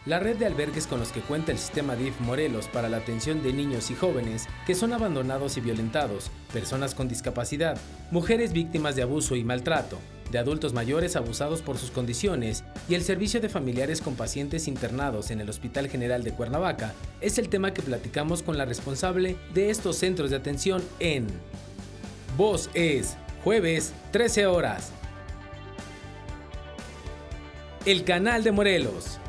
La red de albergues con los que cuenta el sistema DIF Morelos para la atención de niños y jóvenes que son abandonados y violentados, personas con discapacidad, mujeres víctimas de abuso y maltrato, de adultos mayores abusados por sus condiciones y el servicio de familiares con pacientes internados en el Hospital General de Cuernavaca es el tema que platicamos con la responsable de estos centros de atención en Voz es jueves 13 horas. El Canal de Morelos.